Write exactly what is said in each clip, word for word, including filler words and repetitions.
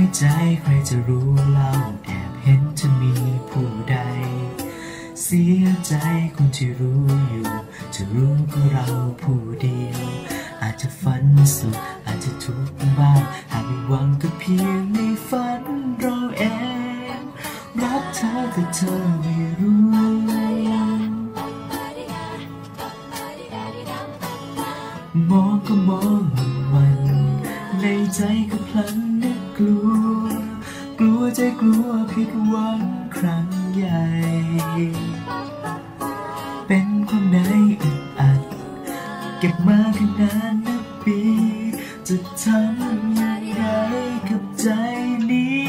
ใจใครจะรู้เล่าแอบเห็นจะมีผู้ใดเสียใจคนที่รู้อยู่จะรู้ก็เราผู้เดียวอาจจะฝันสุดอาจจะทุกข์บ้างหากไม่หวังก็เพียงในฝันเราเองรักเธอแต่เธอไม่รู้มองก็มองวันในใจก็พลันนึกกลัวกลัวใจกลัวผิดหวังครั้งใหญ่เป็นความในอึดอัดเก็บมาขนาดนับปีจะทำอย่างไรกับใจนี้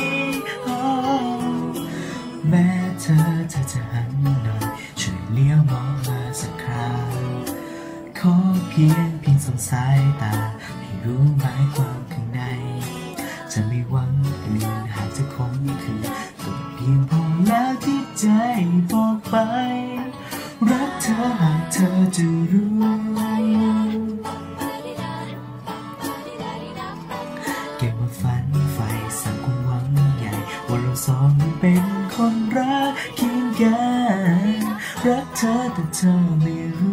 แม้เธอเธอจะหันหน่อยช่วยเลี้ยวมองมาสักคราวขอเพียงเพียงสองสายตาให้รู้หมายความข้างในจะไม่หวังอื่นหากจะคงคือก็เพียงพอแล้วที่ใจบอกไปรักเธอหากเธอจะรู้เก็บมาฝันใฝ่สั่งความหวังใหญ่ว่าเราสองเป็นคนรักเคียงกันรักเธอแต่เธอไม่รู้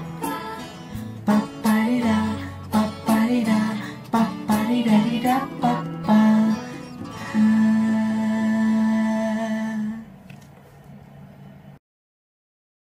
ปัปปะดิดาปัปปะดิดาปัปปะดิดาดิดาปั